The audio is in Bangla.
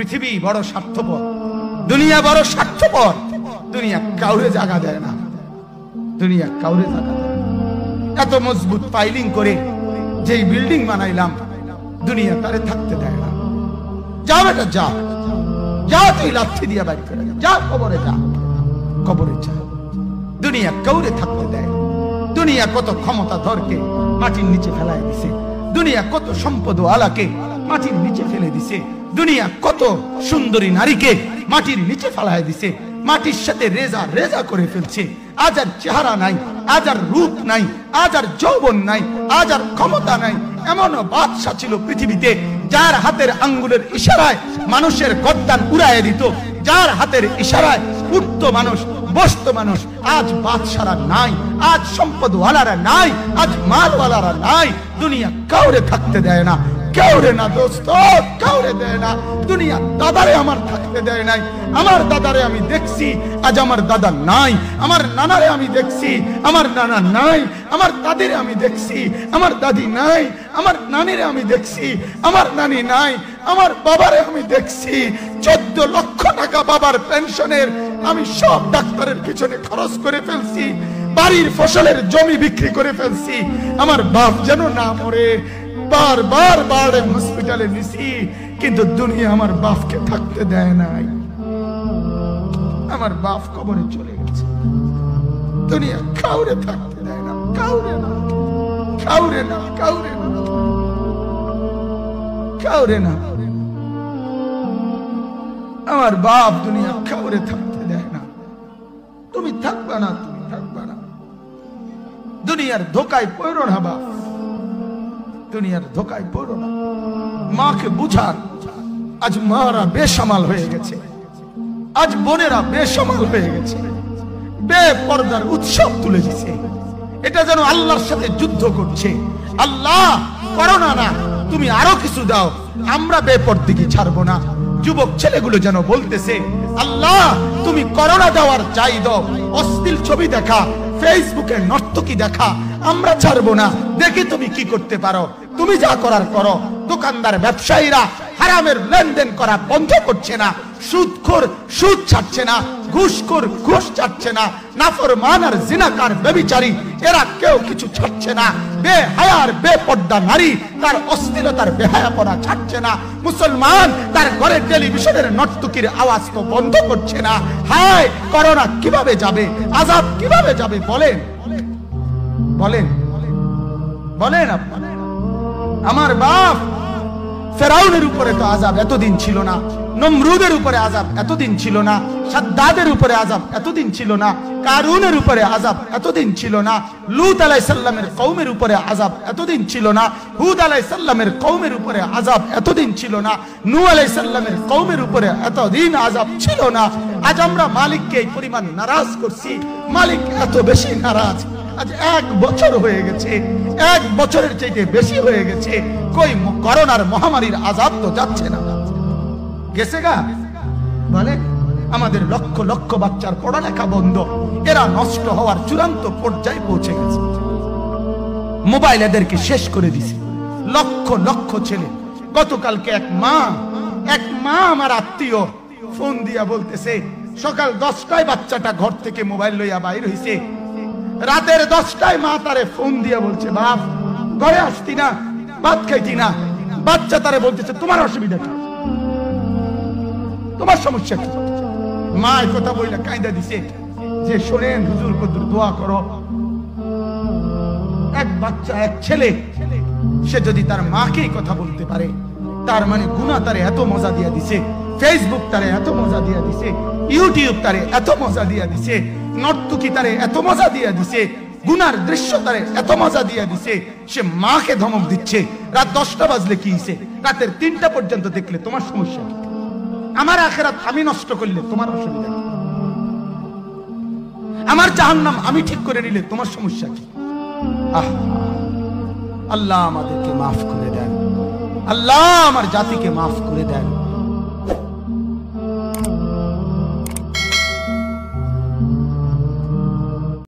পৃথিবী বড় স্বার্থপর, দুনিয়া বড় স্বার্থপর। দুনিয়া কাউরে জায়গা দেয় না, দুনিয়া কাউরে জায়গা দেয় না। এত মজবুত পাইলিং করে যেই বিল্ডিং বানাইলাম, দুনিয়া তারে থাকতে দেয় না। যা বেটা যা, যা তুই লাথি দিয়া বাড়ি করে যা, কবরে যা, কবরে যা। দুনিয়া কাউরে থাকতে দেয় না। দুনিয়া কত ক্ষমতা ধরকে মাটির নিচে ফেলায় দিছে, দুনিয়া কত সম্পদ আলাকে মাটির নিচে ফেলে দিছে, দুনিয়া কত সুন্দরী নারীকে মাটির নিচে ফেলায় দিছে, মাটির সাথে রেজা রেজা করে ফেলছে। আজ আর চেহারা নাই, আজ আর রূপ নাই, আজ আর যৌবন নাই, আজ আর ক্ষমতা নাই। এমন বাদশা ছিল পৃথিবীতে যার হাতের আঙ্গুলের ইশারায় মানুষের গর্দান উড়াইয়া দিত, যার হাতের ইশারায় উঠতো মানুষ, বসতো মানুষ। আজ বাদশারা নাই, আজ সম্পদওয়ালারা নাই, আজ মালওয়ালারা নাই। দুনিয়া কাউরে থাকতে দেয় না, কাউরে না দোস্ত, কাউরে দেয় না। দুনিয়া দাদারে আমার থাকতে দেয় নাই। আমার দাদারে আমি দেখছি, আজ আমার দাদা নাই। আমার নানারে আমি দেখছি, আমার নানা নাই। আমার দাদিরে আমি দেখছি, আমার দাদি নাই। আমার নানিরে আমি দেখছি, আমার নানি নাই। আমার বাবারে আমি দেখছি, 14 লক্ষ টাকা বাবার পেনশনের আমি সব ডাক্তারের পিছনে খরচ করে ফেলছি, বাড়ির ফসলের জমি বিক্রি করে ফেলছি। আমার বাপ যেন না মরে বারবার বারবার হসপিটালে নিছি, কিন্তু দুনিয়া আমার বাপকে থাকতে দেয় নাই। আমার বাপ কবরে চলে গেছে, দুনিয়া কাউরে থাকতে দেয় না, কাউরে না, কাউরে না, কাউরে না, কাউরে না। আমার বাপ দুনিয়া কাউরে থাকতে দেয় না। তুমি থাকবা না, তুমি থাকবা না। দুনিয়ার ধোকায় পড়ো না বাপ, দুনিয়ার ধোকায় পড়ো না। মাকে বুঝান, আজ মারা বেসামাল হয়ে গেছে, আজ বোনেরা বেসামাল হয়ে গেছে, বেপরদার উৎসব তুলে দিছে। এটা যেন আল্লাহর সাথে যুদ্ধ করছে। আল্লাহ করোনা না, তুমি আরো কিছু দাও, আমরা বেপরদিকে ছাড়বো না। যুবক ছেলেগুলো যেন বলতেছে, আল্লাহ তুমি করোনা দেওয়ার চাই দাও, অশ্লীল ছবি দেখা, ফেসবুকে নর্তকী দেখা, আমরা ছাড়বো না। দেখি তুমি কি করতে পারো, তুমি যা করার করো। দোকানদার ব্যবসায়ীরা হারামের লেনদেন করা বন্ধ করছে না, সুদখোর সুদ ছাড়ছে না, ঘুষখোর ঘুষ ছাড়ছে না, নাফরমান আর জিনাকার ব্যভিচারী এরা কেউ কিছু ছাড়ছে না। বেহায়ার বেপর্দা নারী তার অশ্লীলতার বেহায়াপনা ছাড়ছে না। মুসলমান তার ঘরের টেলিভিশনের নর্তকীর আওয়াজ তো বন্ধ করছে না। হায় করোনা কিভাবে যাবে, আযাব কিভাবে যাবে বলেন, বলেন, বলেন আপনারা। আমার বাপ ফেরাউনের উপরে তো আযাব এতদিন ছিল না, নমরুদের উপরে আযাব এতদিন ছিল না, সাদ্দাদের উপরে আযাব এতদিন ছিল না, কারুনের উপরে আযাব এতদিন ছিল না, লূত আলাইহিস সালামের কওমের উপরে আযাব এতদিন ছিল না, হুদ আলাইহিস সালামের কওমের উপরে আযাব এতদিন ছিল না, নূহ আলাইহিস সালামের কওমের উপরে এতদিন আযাব ছিল না। আজ আমরা মালিককে এই পরিমাণ নারাজ করছি, মালিক এত বেশি নারাজ। আজ 1 বছর হয়ে গেছে, 1 বছরের চাইতে বেশি হয়ে গেছে, কই করোনার মহামারীর আযাব তো যাচ্ছে না, গেছে গা। বলে আমাদের লক্ষ লক্ষ বাচ্চার পড়ালেখা বন্ধ, এরা নষ্ট হওয়ার চূড়ান্ত পর্যায়ে পৌঁছে গেছে। মোবাইল এদেরকে শেষ করে দিছে, লক্ষ লক্ষ ছেলে। গতকালকে এক মা আমার আত্মীয় ফোন দিয়া বলতেছে, সকাল 10টায় বাচ্চাটা ঘর থেকে মোবাইল লইয়া বাইর হইছে, রাতের 10টায় মা তারে ফোন দিয়া বলছে, বাপ ঘরে আসতি না, ভাত খাইতি না। বাচ্চা তারে বলতেছে, তোমার অসুবিধা কি, তোমার সমস্যা কি? মা এই কথা বইলা কাঁদা দিছে যে, শোনেন হুজুর কদ্দুর দোয়া করো। এক বাচ্চা, এক ছেলে, সে যদি তার মাকে কথা বলতে পারে, তার মানে গুনাহ তারে এত মজা দিয়া দিছে, ফেসবুক তারে এত মজা দিয়া দিছে, ইউটিউব তারে এত মজা দিয়া দিছে, নর্তকী তারে এত মজা দিয়া দিছে, গুনার দৃশ্য তারে এত মজা দিয়া দিছে, সে মাকে ধমক দিচ্ছে। রাত 10টা বাজলে কি হইছে, রাতের 3টা পর্যন্ত দেখলে তোমার সমস্যা কি? আমার আখিরাত আমি নষ্ট করলে তোমার অসুবিধা কি? আমার জাহান্নাম আমি ঠিক করে নিলে তোমার সমস্যা কি? আল্লাহ আমাদেরকে মাফ করে দেন, আল্লাহ আমার জাতিকে মাফ করে দেন।